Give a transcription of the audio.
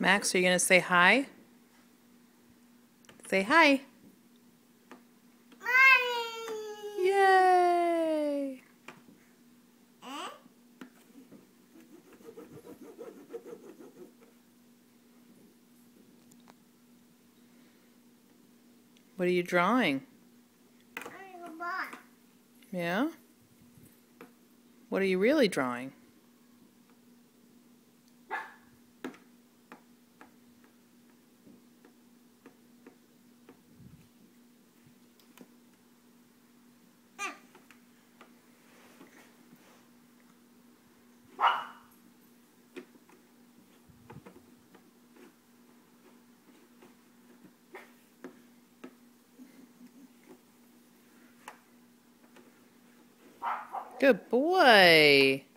Max, are you going to say hi? Say hi. Mommy. Yay! What are you drawing? Yeah? What are you really drawing? Good boy.